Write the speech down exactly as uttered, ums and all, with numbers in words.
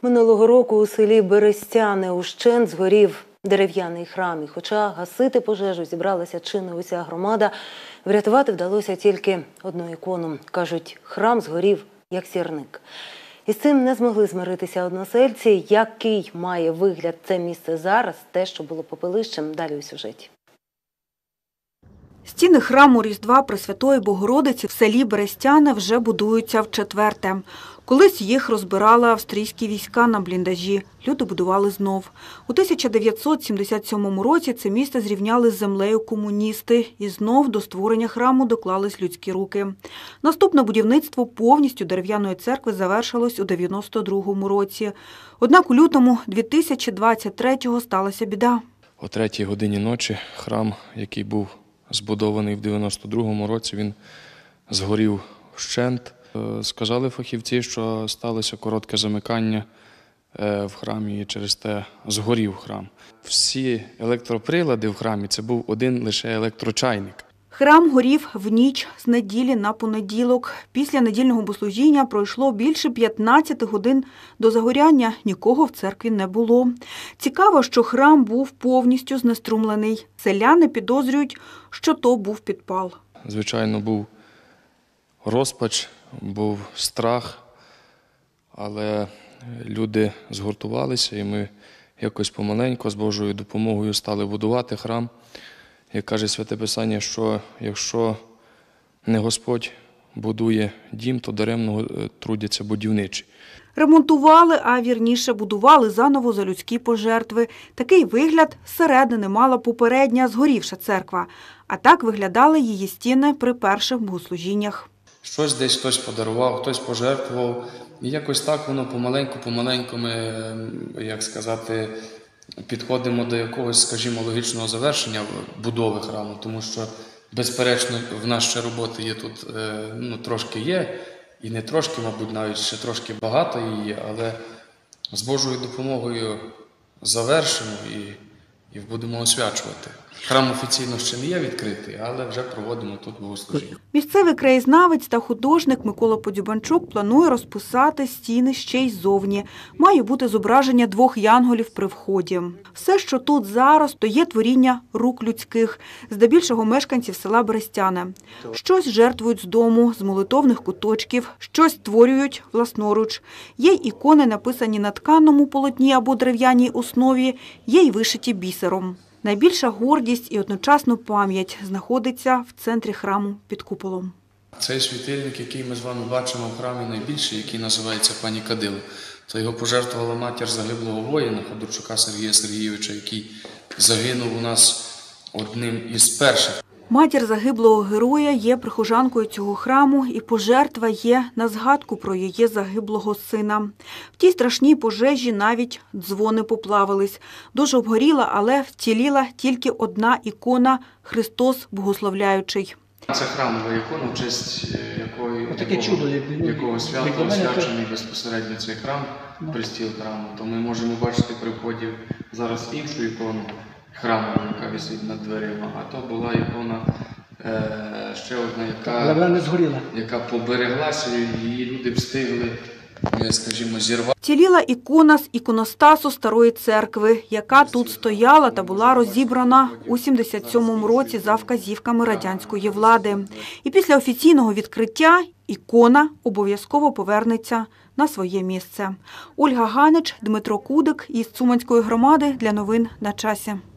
Минулого року у селі Берестяне ущент згорів дерев'яний храм. І хоча гасити пожежу зібралася чи не уся громада, врятувати вдалося тільки одну ікону. Кажуть, храм згорів як сірник. І з цим не змогли змиритися односельці. Який має вигляд це місце зараз, те, що було попелищем, далі у сюжеті. Стіни храму Різдва Пресвятої Богородиці в селі Берестяне вже будуються вчетверте. Колись їх розбирали австрійські війська на бліндажі. Люди будували знов. У тисяча дев'ятсот сімдесят сьомому році це місце зрівняли з землею комуністи. І знов до створення храму доклались людські руки. Наступне будівництво повністю дерев'яної церкви завершилось у дев'яносто другому році. Однак у лютому дві тисячі двадцять третього сталася біда. О третій годині ночі храм, який був збудований в дев'яносто другому році, він згорів вщент. Сказали фахівці, що сталося коротке замикання в храмі і через те згорів храм. Всі електроприлади в храмі – це був один лише електрочайник. Храм горів в ніч з неділі на понеділок. Після недільного богослужіння пройшло більше п'ятнадцяти годин до загоряння. Нікого в церкві не було. Цікаво, що храм був повністю знеструмлений. Селяни підозрюють, що то був підпал. Звичайно, був розпач, був страх, але люди згуртувалися і ми якось помаленьку з Божою допомогою стали будувати храм. Як каже Святе Писання, що якщо не Господь будує дім, то даремно трудяться будівничі. Ремонтували, а вірніше будували заново за людські пожертви. Такий вигляд зсередини мала попередня згорівша церква. А так виглядали її стіни при перших богослужіннях. Щось десь хтось подарував, хтось пожертвував. І якось так воно помаленьку-помаленьку ми, як сказати, підходимо до якогось, скажімо, логічного завершення будови храму, тому що, безперечно, в нас ще роботи є тут, ну, трошки є, і не трошки, мабуть, навіть ще трошки багато її є, але з Божою допомогою завершимо і, і будемо освячувати. Храм офіційно ще не є відкритий, але вже проводимо тут богослужіння. Місцевий краєзнавець та художник Микола Подзюбанчук планує розписати стіни ще й ззовні. Має бути зображення двох янголів при вході. Все, що тут зараз, то є творіння рук людських, здебільшого мешканців села Берестяне. Щось жертвують з дому, з молитовних куточків, щось створюють власноруч. Є й ікони, написані на тканому полотні або дерев'яній основі, є й вишиті бісером. Найбільша гордість і одночасно пам'ять знаходиться в центрі храму під куполом. Цей світильник, який ми з вами бачимо в храмі найбільший, який називається Пані Кадило, то його пожертвувала матір загиблого воїна Ходорчука Сергія Сергійовича, який загинув у нас одним із перших. Матір загиблого героя є прихожанкою цього храму, і пожертва є на згадку про її загиблого сина. В тій страшній пожежі навіть дзвони поплавились. Дуже обгоріла, але вціліла тільки одна ікона – Христос Богословляючий. Це храмова ікона, в честь якої, якого, чудо, якого свято освячений безпосередньо цей храм, пристіл храму. То ми можемо бачити при вході зараз іншу ікону храму, яка висить над дверима, а то була ікона е, ще одна, яка, вона не згоріла, яка побереглася, і її люди встигли, скажімо, зірвати. Вціліла ікона з іконостасу Старої церкви, яка тут стояла та була розібрана у сімдесят сьомому році за вказівками радянської влади. І після офіційного відкриття ікона обов'язково повернеться на своє місце. Ольга Ганич, Дмитро Кудик із Цуманської громади для новин на часі.